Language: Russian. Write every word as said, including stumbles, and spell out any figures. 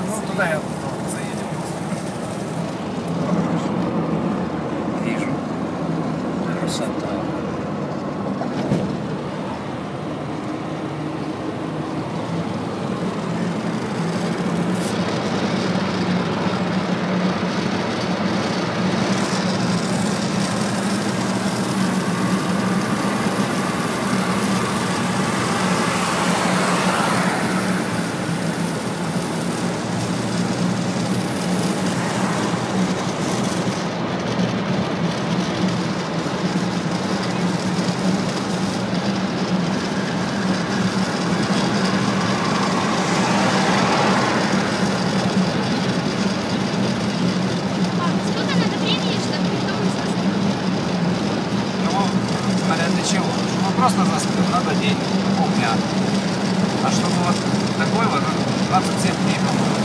ну туда я заедем. Вижу. Красота. Чего? Ну просто застрял, надо день, полдня. А чтобы вот такой вот двадцать семь дней, по-моему.